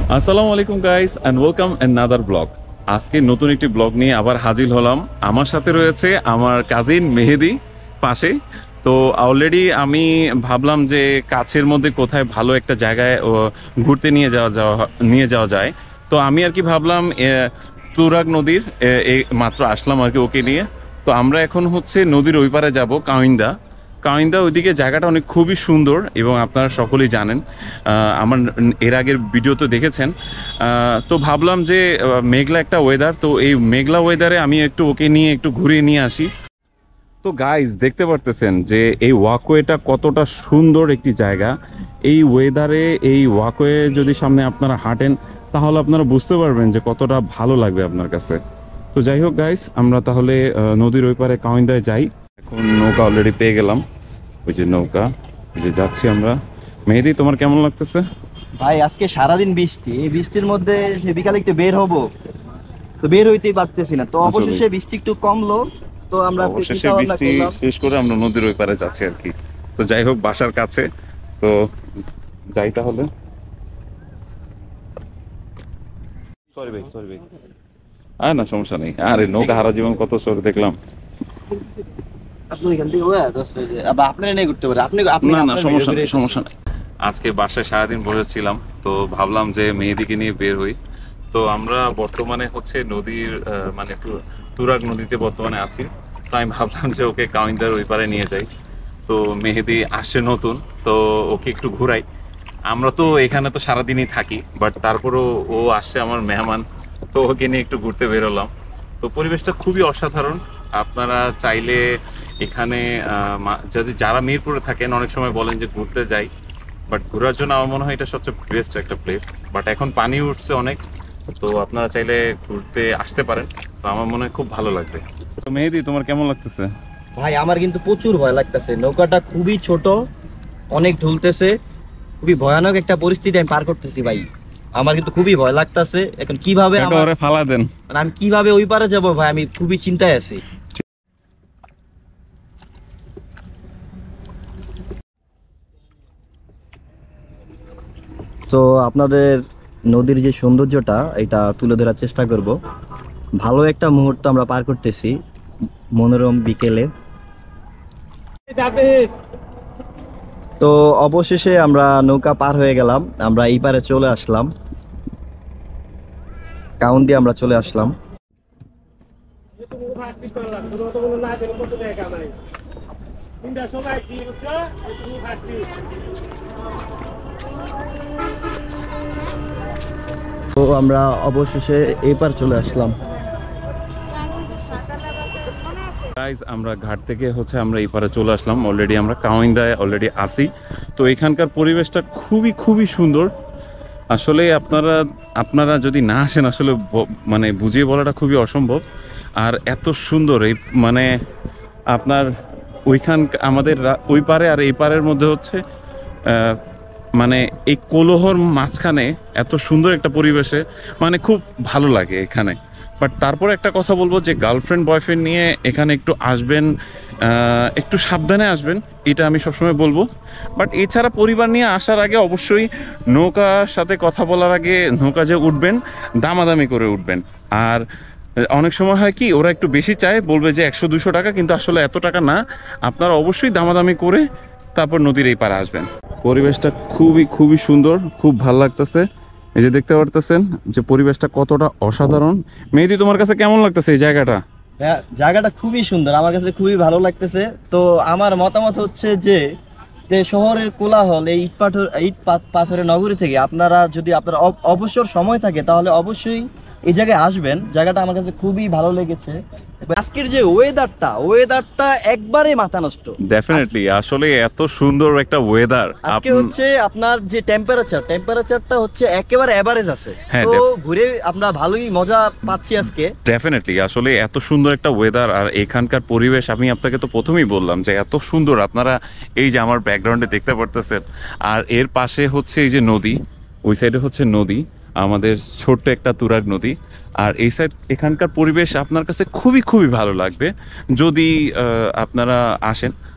আসসালামু আলাইকুম guys and welcome another blog. আজকে নতুন একটি ব্লগ নিয়ে আবার হাজির হলাম। আমার সাথে রয়েছে আমার কাজিন মেহেদি পাশে। তো অলরেডি আমি ভাবলাম যে কাছের মধ্যে কোথায় ভালো একটা জায়গায় ঘুরতে নিয়ে যাওয়া যায়। তো আমি আর কি ভাবলাম তুরাগ নদীর এই মাত্র আসলাম আর কি ওকে নিয়ে। তো আমরা এখন হচ্ছে নদীর ওই পারে যাবো কাউইন্দা। কাউইন্দা ওইদিকে জায়গাটা অনেক খুবই সুন্দর এবং আপনারা সকলেই জানেন, আমার এর আগের ভিডিও তো দেখেছেন। তো ভাবলাম যে মেঘলা একটা ওয়েদার, তো এই মেঘলা ওয়েদারে আমি একটু ওকে নিয়ে একটু ঘুরিয়ে নিয়ে আসি। তো গাইজ দেখতে পারতেছেন যে এই ওয়াকওয়েটা কতটা সুন্দর একটি জায়গা। এই ওয়েদারে এই ওয়াকওয়ে যদি সামনে আপনারা হাঁটেন তাহলে আপনারা বুঝতে পারবেন যে কতটা ভালো লাগবে আপনার কাছে। তো যাই হোক গাইজ, আমরা তাহলে নদীর ওই পারে কাউইন্দায় যাই। এখন নৌকা অলরেডি পেয়ে গেলাম, ওই যে নৌকা, ওই যে যাচ্ছি আমরা। মেহেদি, তোমার কেমন লাগতেছে? ভাই আজকে সারাদিন বৃষ্টি, এই বৃষ্টির মধ্যে যে বিকালে একটু বের হব, তো বের হইতেই পারতেছি না। তো অবশেষে বৃষ্টি একটু কমলো, তো আমরা অবশেষে বৃষ্টি শেষ করে আমরা নদীর ওই পারে যাচ্ছি আর কি। তো যাই হোক, বাসার কাছে তো যাই তাহলে। সরি ভাই, সরি ভাই, আর না সমস্যা নেই। আরে নৌকা হারা জীবন কত সর দেখলাম। আপনি এখান থেকে আপনারা নিয়ে ঘুরতে পারে, আপনি না না সমস্যা নেই, সমস্যা নেই। আজকে বাসায় সারাদিন বসেছিলাম, তো ভাবলাম যে মেহেদিকে নিয়ে বের হই। তো আমরা বর্তমানে হচ্ছে নদীর মানে তুরাগ নদীতে বর্তমানে আছি। তো আমি ভাবলাম যে ওকে কাউইন্দার ওই পারে নিয়ে যাই। তো মেহেদি আসছে নতুন, তো ওকে একটু ঘুরাই। আমরা তো এখানে তো সারাদিনই থাকি, বাট তারপরেও ও আসছে আমার মেহমান, তো ওকে নিয়ে একটু ঘুরতে বেরোলাম। তো পরিবেশটা খুবই অসাধারণ। আপনারা চাইলে এখানে যদি যারা মিরপুরে থাকেন অনেক সময় বলেন যে ঘুরতে যাই, বাট ঘোরার জন্য আমার মনে হয় এটা সবচেয়ে বেস্ট একটা প্লেস। বাট এখন পানি উঠছে অনেক, তো আপনারা চাইলে ঘুরতে আসতে পারেন। তো আমার মনে হয় খুব ভালো লাগবে। তো মেহেদি, তোমার কেমন লাগতেছে? ভাই আমার কিন্তু প্রচুর ভয় লাগতেছে, নৌকাটা খুবই ছোট, অনেক ঢুলতেছে, খুবই ভয়ানক একটা পরিস্থিতি আমি পার করতেছি ভাই। আমার কিন্তু খুবই ভয় লাগতেছে, এখন কিভাবে ফালা দেন, মানে আমি কিভাবে ওই পারে যাবো ভাই, আমি খুবই চিন্তায় আছি। তো আপনাদের নদীর যে সৌন্দর্যটা এটা তুলে ধরার চেষ্টা করব। ভালো একটা মুহূর্ত আমরা পার করতেছি মনোরম বিকেলে। তো অবশেষে আমরা নৌকা পার হয়ে গেলাম, আমরা এই পারে চলে আসলাম, কাউন্দি আমরা চলে আসলাম। তো আমরা অবশেষে এই পার চলে আসলাম। গাইজ, আমরা ঘাট থেকে হচ্ছে আমরা এই পারে চলে আসলাম। অলরেডি আমরা কাউইন্দায় অলরেডি আসি। তো এখানকার পরিবেশটা খুবই খুবই সুন্দর। আসলে আপনারা যদি না আসেন আসলে মানে বুঝিয়ে বলাটা খুবই অসম্ভব। আর এত সুন্দর এই মানে আপনার আমাদের ওই পারে আর এই পারের মধ্যে হচ্ছে মানে এই কোলাহর মাঝখানে এত সুন্দর একটা পরিবেশে মানে খুব ভালো লাগে এখানে। বাট তারপর একটা কথা বলবো যে গার্লফ্রেন্ড বয়ফ্রেন্ড নিয়ে এখানে একটু আসবেন, একটু সাবধানে আসবেন, এটা আমি সবসময় বলবো। বাট এছাড়া পরিবার নিয়ে আসার আগে অবশ্যই নৌকার সাথে কথা বলার আগে নৌকা যে উঠবেন দামাদামি করে উঠবেন। আর অনেক সময় হয় কি, ওরা একটু বেশি চায়, বলবে যে 100-200 টাকা, কিন্তু আসলে এত টাকা না। আপনারা অবশ্যই দামাদামি করে তারপর নদীর এই পারে আসবেন। পরিবেশটা খুবই খুবই সুন্দর, খুব ভালো লাগতেছে। এই যে দেখতে পারতেছেন যে পরিবেশটা কতটা অসাধারণ। মেহেদি, তোমার কাছে কেমন লাগতেছে এই জায়গাটা? হ্যাঁ, জায়গাটা খুবই সুন্দর, আমার কাছে খুবই ভালো লাগতেছে। তো আমার মতামত হচ্ছে যে যে শহরের কোলাহল, এই ইট পাথরের নগরী থেকে আপনারা যদি আপনার অবসর সময় থাকে তাহলে অবশ্যই এই জায়গায় আসবেন। জায়গাটা আমার কাছে খুবই ভালো লেগেছে। আজকের যে ওয়েদারটা একবারে মাথা নষ্ট। ডেফিনেটলি, আসলে এত সুন্দর একটা ওয়েদার। আজকে হচ্ছে আপনার যে টেম্পারেচারটা হচ্ছে একেবারে এভারেজ আছে। তো ঘুরে আমরা ভালোই মজা পাচ্ছি আজকে। ডেফিনেটলি, আসলে এত সুন্দর একটা ওয়েদার আর এখানকার পরিবেশ। আমি আপনাকে তো প্রথমেই বললাম যে এত সুন্দর। আপনারা এই যে আমার ব্যাকগ্রাউন্ডে দেখতে পারতেছেন, আর এর পাশে হচ্ছে এই যে নদী, ওই সাইডে হচ্ছে নদী, আমাদের ছোট্ট একটা তুরাগ নদী। আর এই সাইড এখানকার পরিবেশ আপনার কাছে খুবই খুবই ভালো লাগবে যদি আপনারা আসেন।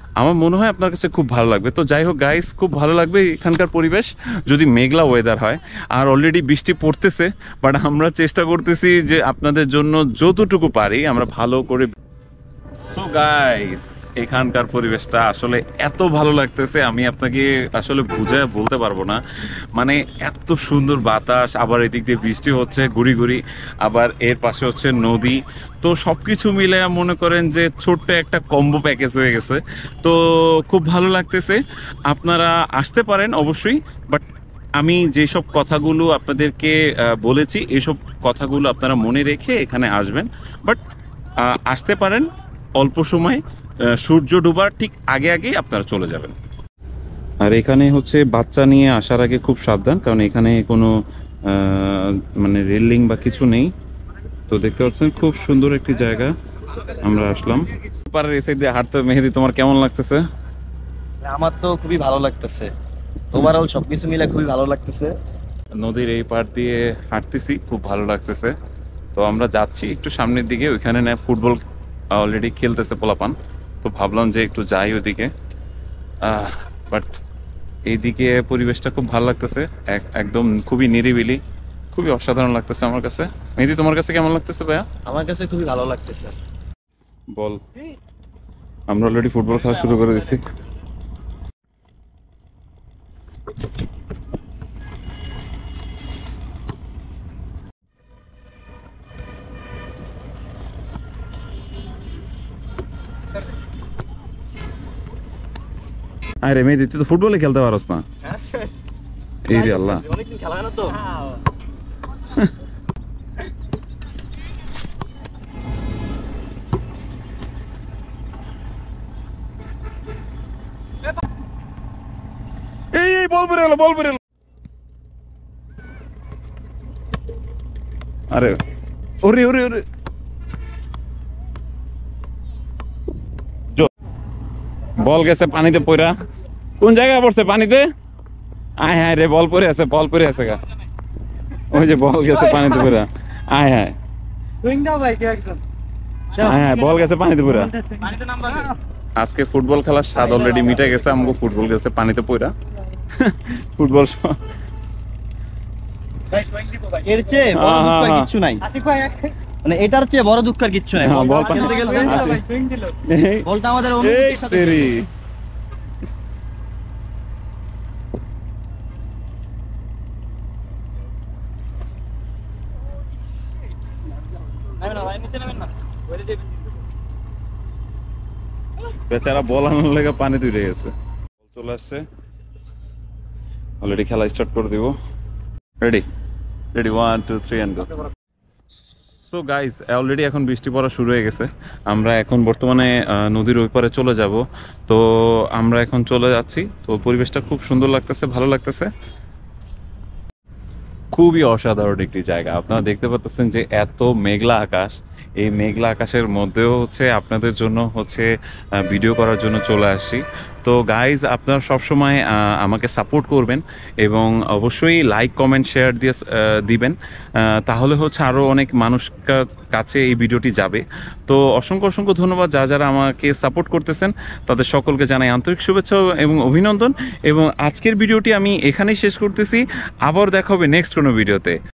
আমার মনে হয় আপনার কাছে খুব ভালো লাগবে। তো যাই হোক গাইস, খুব ভালো লাগবে এখানকার পরিবেশ যদি মেঘলা ওয়েদার হয়। আর অলরেডি বৃষ্টি পড়তেছে, বাট আমরা চেষ্টা করতেছি যে আপনাদের জন্য যতটুকু পারি আমরা ভালো করে। সো গাইস, এখানকার পরিবেশটা আসলে এত ভালো লাগতেছে, আমি আপনাকে আসলে বুঝায় বলতে পারবো না। মানে এত সুন্দর বাতাস, আবার এদিক দিয়ে বৃষ্টি হচ্ছে গুড়ি গুড়ি, আবার এর পাশে হচ্ছে নদী। তো সব কিছু মিলে মনে করেন যে ছোট্ট একটা কম্বো প্যাকেজ হয়ে গেছে। তো খুব ভালো লাগতেছে, আপনারা আসতে পারেন অবশ্যই। বাট আমি যেসব কথাগুলো আপনাদেরকে বলেছি, এসব কথাগুলো আপনারা মনে রেখে এখানে আসবেন। বাট আসতে পারেন অল্প সময়, সূর্য ডোবার ঠিক আগে আগেই আপনারা চলে যাবেন। আর এখানে হচ্ছে বাচ্চা নিয়ে আসার আগে খুব সাবধান, কারণ এখানে কোনো মানে রেলিং বা কিছু নেই। তো দেখতে পাচ্ছেন খুব সুন্দর একটি জায়গা আমরা আসলাম। পাড়ার এই সাইড দিয়ে হাঁটতে, মেহেদি তোমার কেমন লাগতেছে? আমার তো খুবই ভালো লাগতেছে, ওভারঅল সবকিছু মিলে খুবই ভালো লাগতেছে। নদীর এই পাড় দিয়ে হাঁটতেছি, খুব ভালো লাগতেছে। তো আমরা যাচ্ছি একটু সামনের দিকে, ওইখানে না ফুটবল অলরেডি খেলতেছে পোলাপান। তো ভাবলাম যে একটু যাই ওইদিকে। বাট এইদিকে পরিবেশটা খুব ভালো লাগতেছে, একদম খুবই নিরিবিলি, খুবই অসাধারণ লাগতেছে আমার কাছে। মেহেদি তোমার কাছে কেমন লাগতেছে ভাইয়া? আমার কাছে খুবই ভালো লাগতেছে। বল, আমরা অলরেডি ফুটবল খেলা শুরু করে দিছি। আরে মেহেদি, তুই তো ফুটবলে খেলতে পারস না। এই রে আল্লাহ, অনেকদিন খেলা হয় না তো। এই বল পড়ে গেল, বল পড়ে গেল। আরে ওরে ওরে ওরে, বল গেছে পানিতে পড়া। কোন জায়গায় পড়ছে পানিতে? আয় হায় রে, বল পড়ে আছে, বল পড়ে আছে গা। ওই যে বল গেছে পানিতে পড়া। আয় হায়, আয় হায়, বল গেছে পানিতে পড়া। আজকে ফুটবল খেলার স্বাদ অলরেডি মিটে গেছে, আমাকে ফুটবল গেছে পানিতে পড়া। ফুটবল এর চেয়ে বড় দুঃখ আর কিচ্ছু নাই, মানে এটার চেয়ে বড় দুঃখ আর কিচ্ছু নাই। বল খেলতে খেলতে বলটা আমাদের এই অনুভূতির সাথে তেরি। বেচারা বল আনার লেগে পানি তুলে গেছে। চলে আসছে, অলরেডি খেলা স্টার্ট করে দিব। Ready ready, 1 2 3 and go. So guys, already এখন বৃষ্টি পড়া শুরু হয়ে গেছে। আমরা এখন বর্তমানে নদীর ওই পারে চলে যাব। তো আমরা এখন চলে যাচ্ছি। তো পরিবেশটা খুব সুন্দর লাগতেছে, ভালো লাগতেছে, খুবই অসাধারণ একটি জায়গা। আপনারা দেখতে পাচ্ছেন যে এত মেঘলা আকাশ, এই মেঘলা আকাশের মধ্যেও হচ্ছে আপনাদের জন্য হচ্ছে ভিডিও করার জন্য চলে আসছি। তো গাইজ, আপনারা সবসময় আমাকে সাপোর্ট করবেন এবং অবশ্যই লাইক কমেন্ট শেয়ার দিয়ে দিবেন, তাহলে হচ্ছে আরও অনেক মানুষ কাছে এই ভিডিওটি যাবে। তো অসংখ্য অসংখ্য ধন্যবাদ যারা আমাকে সাপোর্ট করতেছেন, তাদের সকলকে জানাই আন্তরিক শুভেচ্ছা এবং অভিনন্দন। এবং আজকের ভিডিওটি আমি এখানেই শেষ করতেছি, আবার দেখা হবে নেক্সট কোনো ভিডিওতে।